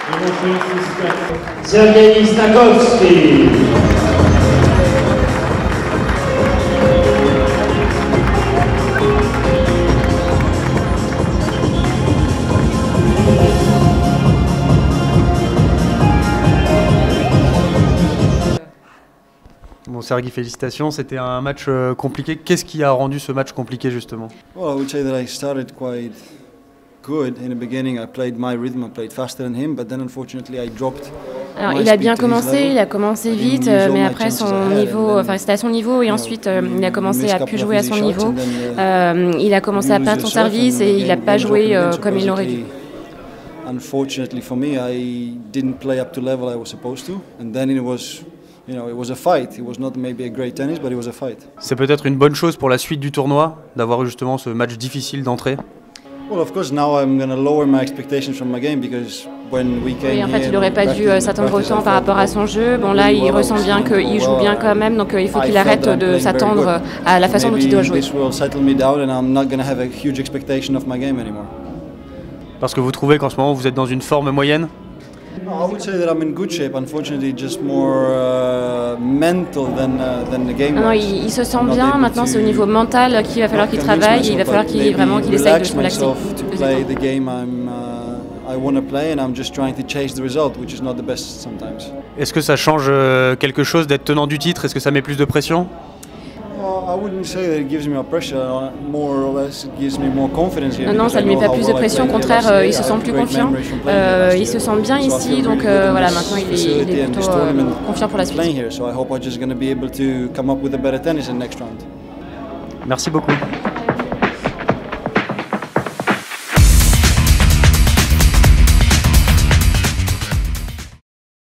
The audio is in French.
Sergei Stakowski. Bon, Sergei, félicitations. C'était un match compliqué. Qu'est-ce qui a rendu ce match compliqué justement? Well, I would say that I started quite good in the beginning. I played my rhythm, I played faster than him, but then unfortunately I dropped. Alors, il a bien commencé, il a commencé vite, mais après son niveau, enfin c'était à son niveau et ensuite il a commencé à plus jouer à son niveau. Il a commencé à perdre son service et il n'a pas joué comme il l'aurait dû. Unfortunately for me, I didn't play up to level I was supposed to, and then it was, you know, it was a fight. It was not maybe a great tennis, but it was a fight. C'est peut-être une bonne chose pour la suite du tournoi d'avoir justement ce match difficile d'entrée. Well, of course, now I'm going to lower my expectations from my game because when we came Oui, en fait, here, il n'aurait pas dû s'attendre autant par rapport à son jeu. Bon, là, il ressent bien qu'il joue bien quand même, donc il faut qu'il arrête de s'attendre à la façon dont il doit jouer. Parce que vous trouvez qu'en ce moment, vous êtes dans une forme moyenne? I would say that I'm in good shape. Unfortunately, just more mental than the game. Non, il se sent bien. Maintenant, c'est au niveau mental qu'il va falloir qu'il travaille. Il va falloir qu'il essaye de se relaxer. Est-ce que ça change quelque chose d'être tenant du titre? Est-ce que ça met plus de pression? Non, ça ne lui met pas plus de pression. Au contraire, il se sent plus confiant. Il se sent bien ici. Donc voilà, maintenant il est plutôt confiant pour la suite. Merci beaucoup.